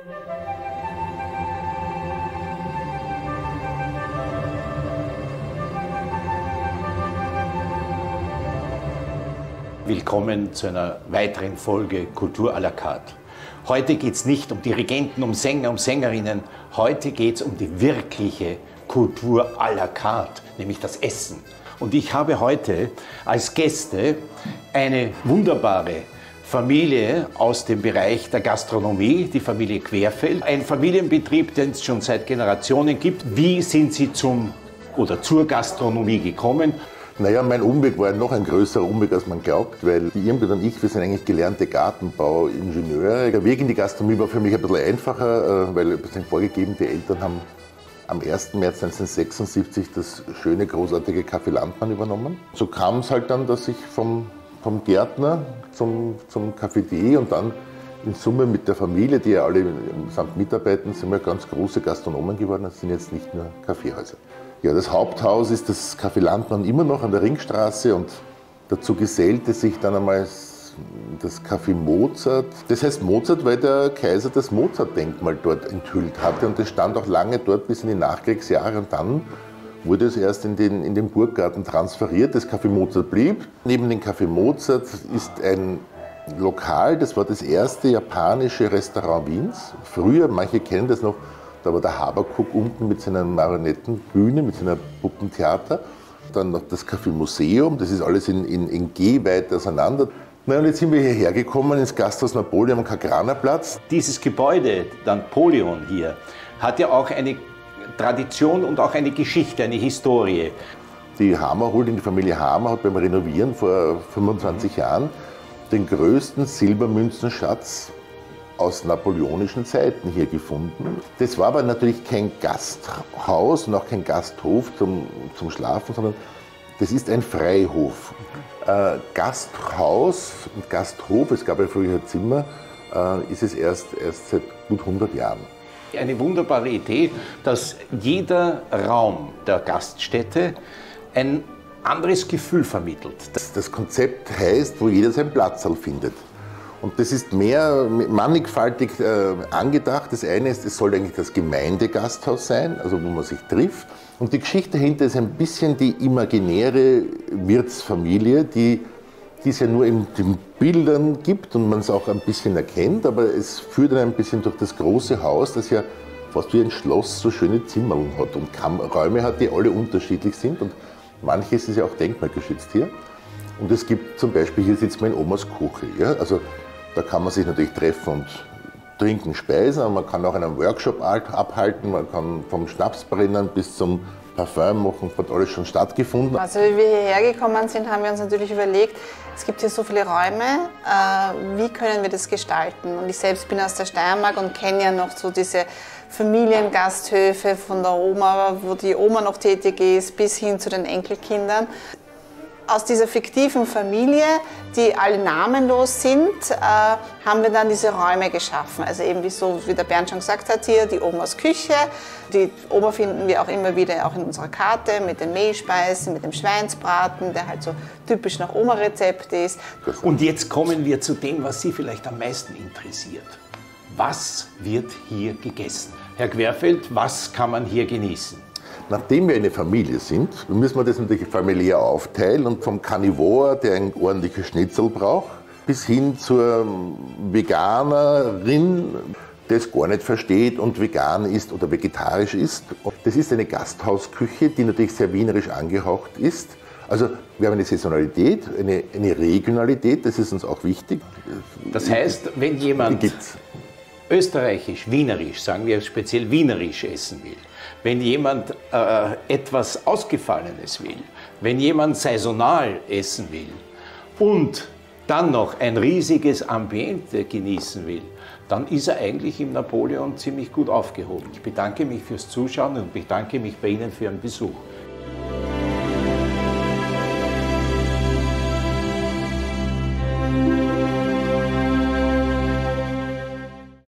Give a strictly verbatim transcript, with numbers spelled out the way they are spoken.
Willkommen zu einer weiteren Folge Kultur à la carte. Heute geht es nicht um Dirigenten, um Sänger, um Sängerinnen. Heute geht es um die wirkliche Kultur à la carte, nämlich das Essen. Und ich habe heute als Gäste eine wunderbare Familie aus dem Bereich der Gastronomie, die Familie Querfeld. Ein Familienbetrieb, den es schon seit Generationen gibt. Wie sind Sie zum oder zur Gastronomie gekommen? Naja, mein Umweg war noch ein größerer Umweg, als man glaubt, weil die Irmgard und ich, wir sind eigentlich gelernte Gartenbauingenieure. Der Weg in die Gastronomie war für mich ein bisschen einfacher, weil wir sind vorgegeben, die Eltern haben am ersten März neunzehnhundertsechsundsiebzig das schöne, großartige Café Landmann übernommen. So kam es halt dann, dass ich vom, vom Gärtner zum, zum Cafetier und dann in Summe mit der Familie, die ja alle samt mitarbeiten, sind wir ganz große Gastronomen geworden. Das sind jetzt nicht nur Kaffeehäuser. Ja, das Haupthaus ist das Café Landmann immer noch an der Ringstraße und dazu gesellte sich dann einmal das Café Mozart. Das heißt Mozart, weil der Kaiser das Mozart-Denkmal dort enthüllt hatte und das stand auch lange dort bis in die Nachkriegsjahre und dann wurde es erst in den, in den Burggarten transferiert. Das Café Mozart blieb. Neben dem Café Mozart ist ein Lokal, das war das erste japanische Restaurant Wiens. Früher, manche kennen das noch, da war der Habakuk unten mit seiner Marionettenbühne, mit seiner Puppentheater. Dann noch das Café Museum, das ist alles in, in, in G weit auseinander. Na, und jetzt sind wir hierher gekommen ins Gasthaus Napoleon am Kagranerplatz. Dieses Gebäude, Napoleon hier, hat ja auch eine Tradition und auch eine Geschichte, eine Historie. Die Hammerholding, die Familie Hammer hat beim Renovieren vor fünfundzwanzig Jahren den größten Silbermünzenschatz aus napoleonischen Zeiten hier gefunden. Das war aber natürlich kein Gasthaus und auch kein Gasthof zum, zum Schlafen, sondern das ist ein Freihof. Äh, Gasthaus und Gasthof, es gab ja früher Zimmer, äh, ist es erst, erst seit gut hundert Jahren. Eine wunderbare Idee, dass jeder Raum der Gaststätte ein anderes Gefühl vermittelt. Das, das Konzept heißt, wo jeder seinen Platz findet. Und das ist mehr mannigfaltig äh, angedacht. Das eine ist, es soll eigentlich das Gemeindegasthaus sein, also wo man sich trifft. Und die Geschichte dahinter ist ein bisschen die imaginäre Wirtsfamilie, die, die es ja nur in den Bildern gibt und man es auch ein bisschen erkennt. Aber es führt dann ein bisschen durch das große Haus, das ja fast wie ein Schloss so schöne Zimmerl hat und Räume hat, die alle unterschiedlich sind. Und manches ist ja auch denkmalgeschützt hier. Und es gibt zum Beispiel, hier sitzt man in Omas Küche. Ja? Also, da kann man sich natürlich treffen und trinken, speisen, aber man kann auch einen Workshop abhalten, man kann vom Schnapsbrennen bis zum Parfum machen, hat alles schon stattgefunden. Also wie wir hierher gekommen sind, haben wir uns natürlich überlegt, es gibt hier so viele Räume, äh, wie können wir das gestalten? Und ich selbst bin aus der Steiermark und kenne ja noch so diese Familiengasthöfe von der Oma, wo die Oma noch tätig ist, bis hin zu den Enkelkindern. Aus dieser fiktiven Familie, die alle namenlos sind, äh, haben wir dann diese Räume geschaffen. Also eben wie, so, wie der Bernd schon gesagt hat hier, die Omas Küche. Die Oma finden wir auch immer wieder auch in unserer Karte mit den Mehlspeisen, mit dem Schweinsbraten, der halt so typisch nach Oma-Rezept ist. Und jetzt kommen wir zu dem, was Sie vielleicht am meisten interessiert. Was wird hier gegessen? Herr Querfeld, was kann man hier genießen? Nachdem wir eine Familie sind, müssen wir das natürlich familiär aufteilen und vom Carnivore, der ein ordentliches Schnitzel braucht, bis hin zur Veganerin, die es gar nicht versteht und vegan ist oder vegetarisch ist. Das ist eine Gasthausküche, die natürlich sehr wienerisch angehaucht ist. Also wir haben eine Saisonalität, eine, eine Regionalität, das ist uns auch wichtig. Das heißt, wenn jemand österreichisch, wienerisch, sagen wir speziell wienerisch essen will, wenn jemand äh, etwas Ausgefallenes will, wenn jemand saisonal essen will und dann noch ein riesiges Ambiente genießen will, dann ist er eigentlich im Napoleon ziemlich gut aufgehoben. Ich bedanke mich fürs Zuschauen und bedanke mich bei Ihnen für Ihren Besuch.